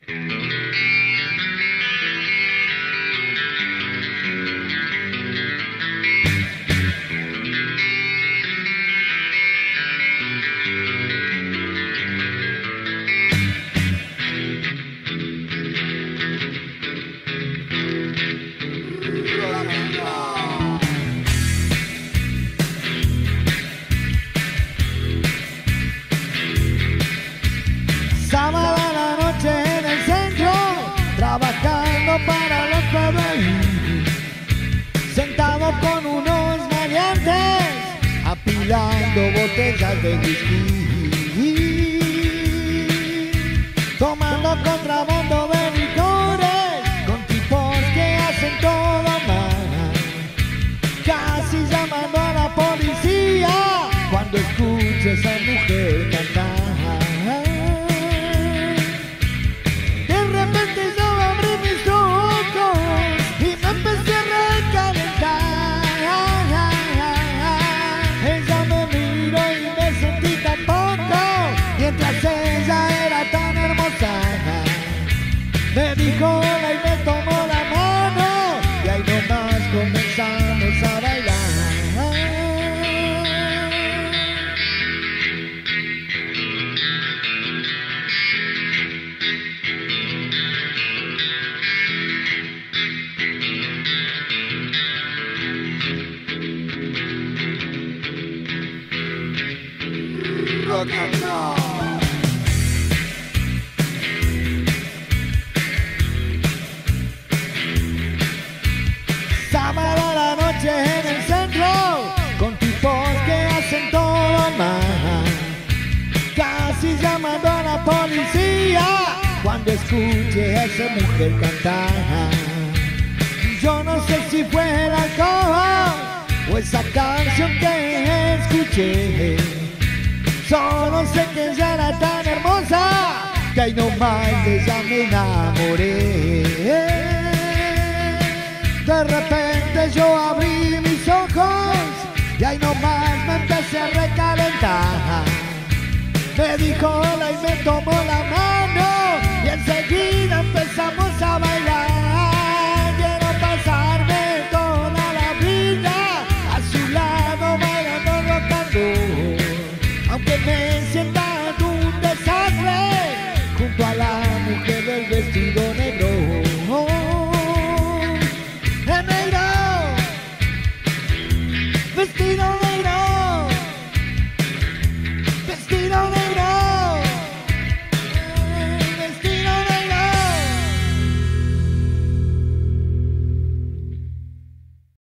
Sábado a la noche en el centro, trabajando para los pobres, sentado con unos maleantes, apilando botellas de whisky, tomando contrabando de licores, con tipos que hacen todo mal, casi llamando a la policía, cuando escucho a esa mujer cantar. Me dijo hola y me tomó la mano y ahí nomás comenzamos a bailar. Rock and roll. Sábado a la noche en el centro, con tipos que hacen todo mal, casi llamando a la policía, cuando escuché a esa mujer cantar. Yo no sé si fue el alcohol o esa canción que escuché, solo sé que ella era tan hermosa, que ahí nomás de ella me enamoré. De repente yo abrí mis ojos y ahí nomás me empecé a recalentar. Me dijo hola y me tomó la mano y enseguida empezamos a bailar. Quiero pasarme toda la vida a su lado bailando rock and roll, aunque me